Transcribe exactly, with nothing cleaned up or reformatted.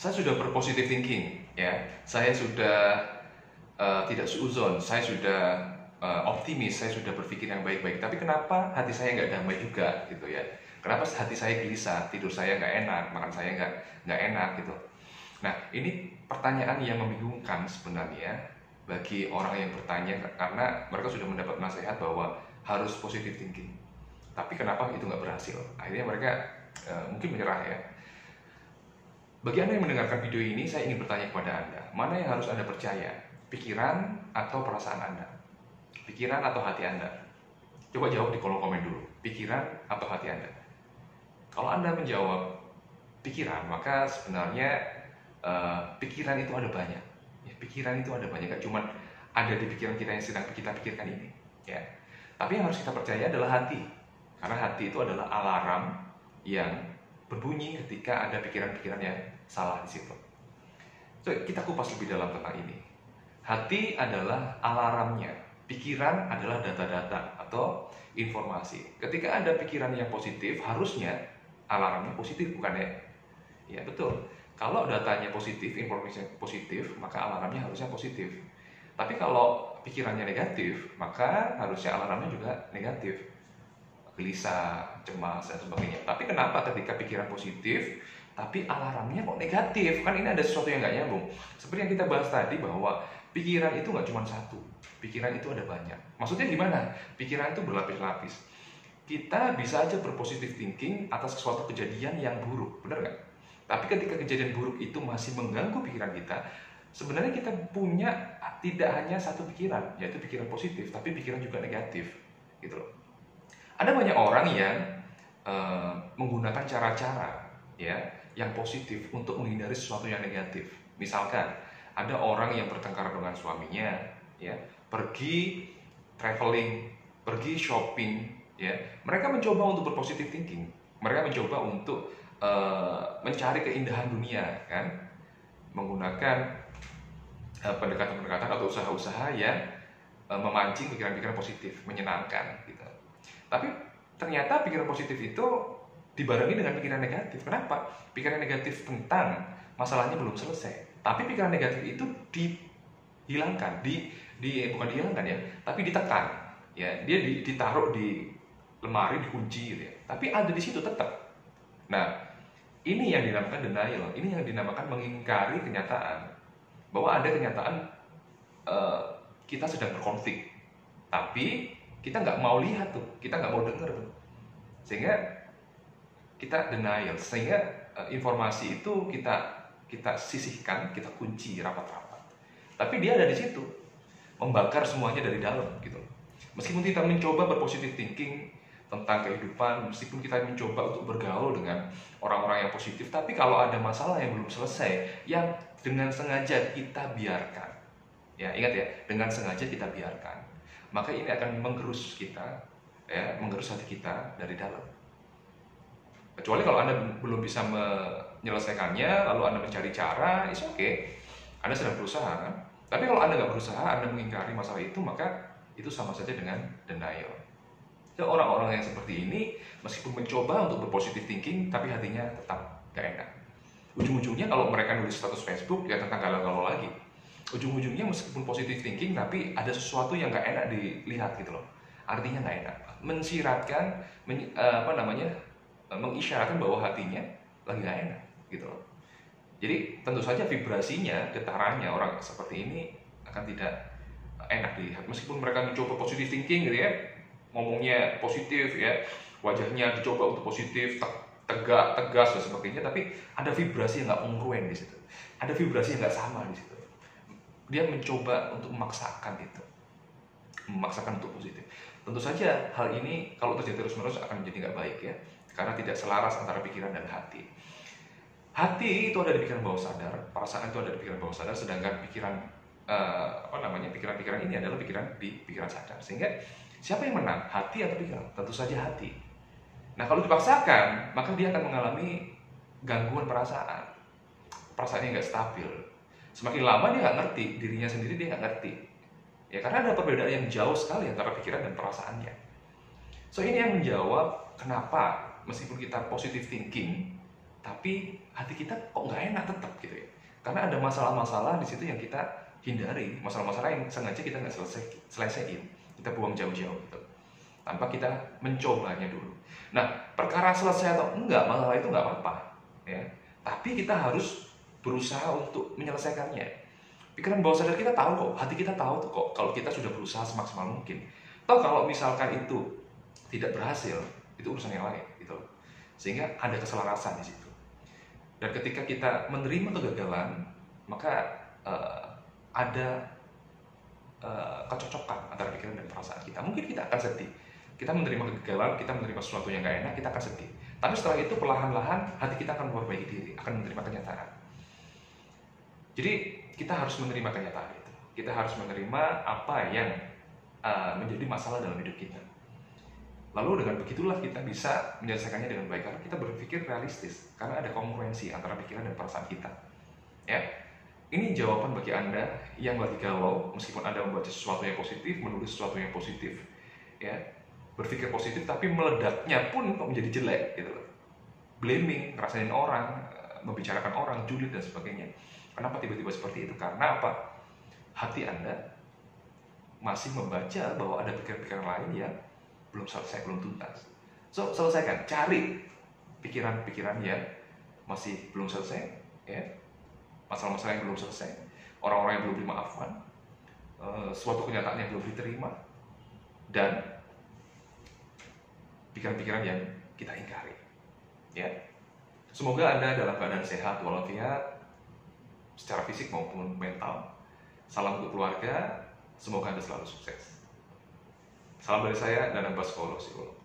saya sudah berpositif thinking, ya. Saya sudah uh, tidak suuzon, saya sudah uh, optimis, saya sudah berpikir yang baik-baik. Tapi kenapa hati saya nggak damai juga, gitu ya? Kenapa hati saya gelisah, tidur saya nggak enak, makan saya nggak nggak enak, gitu. Nah, ini pertanyaan yang membingungkan sebenarnya bagi orang yang bertanya, karena mereka sudah mendapat nasihat bahwa harus positive thinking. Tapi kenapa itu nggak berhasil? Akhirnya mereka uh, mungkin menyerah, ya. Bagi Anda yang mendengarkan video ini, saya ingin bertanya kepada Anda, mana yang harus Anda percaya? Pikiran atau perasaan Anda? Pikiran atau hati Anda? Coba jawab di kolom komen dulu, pikiran atau hati Anda? Kalau Anda menjawab pikiran, maka sebenarnya uh, pikiran itu ada banyak. Ya, pikiran itu ada banyak, gak cuma ada di pikiran kita yang sedang kita pikirkan ini. Ya. Tapi yang harus kita percaya adalah hati, karena hati itu adalah alarm yang berbunyi ketika ada pikiran-pikiran yang salah di situ. So, kita kupas lebih dalam tentang ini. Hati adalah alarmnya, pikiran adalah data-data atau informasi. Ketika ada pikiran yang positif, harusnya alarmnya positif, bukan ya? Ya betul. Kalau datanya positif, informasi positif, maka alarmnya harusnya positif. Tapi kalau pikirannya negatif, maka harusnya alarmnya juga negatif. Gelisah, cemas, dan sebagainya. Tapi kenapa ketika pikiran positif, tapi alarmnya kok negatif? Kan ini ada sesuatu yang nggak nyambung. Seperti yang kita bahas tadi bahwa pikiran itu nggak cuma satu, pikiran itu ada banyak. Maksudnya gimana? Pikiran itu berlapis-lapis. Kita bisa aja berpositif thinking atas sesuatu kejadian yang buruk, benar nggak? Tapi ketika kejadian buruk itu masih mengganggu pikiran kita, sebenarnya kita punya tidak hanya satu pikiran, yaitu pikiran positif, tapi pikiran juga negatif, gitu loh. Ada banyak orang yang uh, menggunakan cara-cara ya yang positif untuk menghindari sesuatu yang negatif. Misalkan ada orang yang bertengkar dengan suaminya, ya pergi traveling, pergi shopping, ya mereka mencoba untuk berpositif thinking. Mereka mencoba untuk uh, mencari keindahan dunia, kan, menggunakan uh, pendekatan-pendekatan atau usaha-usaha yang uh, memancing pikiran-pikiran positif, menyenangkan, gitu. Tapi ternyata pikiran positif itu dibarengi dengan pikiran negatif. Kenapa? Pikiran negatif tentang masalahnya belum selesai. Tapi pikiran negatif itu dihilangkan, di, di bukan dihilangkan ya, tapi ditekan. Ya, dia ditaruh di lemari, dikunci gitu ya. Tapi ada di situ tetap. Nah, ini yang dinamakan denial. Ini yang dinamakan mengingkari kenyataan. Bahwa ada kenyataan uh, kita sedang berkonflik. Tapi kita nggak mau lihat tuh, kita nggak mau dengar tuh, sehingga kita denial, sehingga uh, informasi itu kita kita sisihkan, kita kunci rapat-rapat. Tapi dia ada di situ, membakar semuanya dari dalam, gitu. Meskipun kita mencoba berpositif thinking tentang kehidupan, meskipun kita mencoba untuk bergaul dengan orang-orang yang positif, tapi kalau ada masalah yang belum selesai, yang dengan sengaja kita biarkan, ya ingat ya, dengan sengaja kita biarkan, maka ini akan menggerus kita, ya, menggerus hati kita dari dalam. Kecuali kalau Anda belum bisa menyelesaikannya, lalu Anda mencari cara, it's okay, Anda sedang berusaha, kan? Tapi kalau Anda nggak berusaha, Anda mengingkari masalah itu, maka itu sama saja dengan denial. Jadi orang-orang yang seperti ini, meskipun mencoba untuk berpositif thinking, tapi hatinya tetap nggak enak. Ujung-ujungnya kalau mereka nulis status Facebook, ya tentang galau-galau lagi. Ujung-ujungnya meskipun positive thinking, tapi ada sesuatu yang nggak enak dilihat, gitu loh. Artinya nggak enak, mensiratkan, men, uh, apa namanya, uh, mengisyaratkan bahwa hatinya lagi nggak enak, gitu loh. Jadi tentu saja vibrasinya, getarannya orang seperti ini akan tidak enak dilihat. Meskipun mereka mencoba positive thinking, gitu ya, ngomongnya positif, ya, wajahnya dicoba untuk positif, tegak, tegas dan sebagainya, tapi ada vibrasi yang nggak kongruen di situ, ada vibrasi yang nggak sama di situ. Dia mencoba untuk memaksakan itu, memaksakan untuk positif. Tentu saja hal ini kalau terjadi terus-menerus akan menjadi nggak baik, ya, karena tidak selaras antara pikiran dan hati. Hati itu ada di pikiran bawah sadar, perasaan itu ada di pikiran bawah sadar, sedangkan pikiran uh, apa namanya pikiran-pikiran ini adalah pikiran di pikiran sadar. Sehingga siapa yang menang, hati atau pikiran? Tentu saja hati. Nah, kalau dipaksakan, maka dia akan mengalami gangguan perasaan, perasaannya nggak stabil. Semakin lama dia nggak ngerti dirinya sendiri, dia nggak ngerti, ya, karena ada perbedaan yang jauh sekali antara pikiran dan perasaannya. So ini yang menjawab kenapa meskipun kita positive thinking, tapi hati kita kok nggak enak tetap gitu ya. Karena ada masalah-masalah di situ yang kita hindari, masalah-masalah yang sengaja kita nggak selesai selesaiin, kita buang jauh-jauh gitu, tanpa kita mencobanya dulu. Nah, perkara selesai atau enggak, masalah itu nggak apa-apa, ya. Tapi kita harus berusaha untuk menyelesaikannya. Pikiran bawah sadar kita tahu kok, hati kita tahu tuh kok, kalau kita sudah berusaha semaksimal mungkin. Atau kalau misalkan itu tidak berhasil, itu urusan yang lain, gitu. Sehingga ada keselarasan di situ. Dan ketika kita menerima kegagalan, maka uh, ada uh, kecocokan antara pikiran dan perasaan kita. Mungkin kita akan sedih. Kita menerima kegagalan, kita menerima sesuatu yang gak enak, kita akan sedih. Tapi setelah itu perlahan-lahan hati kita akan memperbaiki diri, akan menerima kenyataan. Jadi kita harus menerima kenyataan itu. Kita harus menerima apa yang uh, menjadi masalah dalam hidup kita. Lalu dengan begitulah kita bisa menyelesaikannya dengan baik, karena kita berpikir realistis, karena ada kongruensi antara pikiran dan perasaan kita. Ya, ini jawaban bagi Anda yang lagi galau, meskipun Anda membaca sesuatu yang positif, menulis sesuatu yang positif, ya, berpikir positif, tapi meledaknya pun kok menjadi jelek, gitu loh. Blaming, ngerasain orang, membicarakan orang, julid dan sebagainya. Kenapa tiba-tiba seperti itu? Karena apa? Hati Anda masih membaca bahwa ada pikiran-pikiran lain yang belum selesai, belum tuntas. So, selesaikan, cari pikiran-pikiran yang masih belum selesai, ya, masalah-masalah yang belum selesai, orang-orang yang belum dimaafkan, uh, suatu kenyataan yang belum diterima, dan pikiran-pikiran yang kita ingkari. Ya, semoga Anda dalam keadaan sehat walafiat, secara fisik maupun mental. Salam untuk keluarga, semoga Anda selalu sukses. Salam dari saya, Danang Baskoro, psikolog.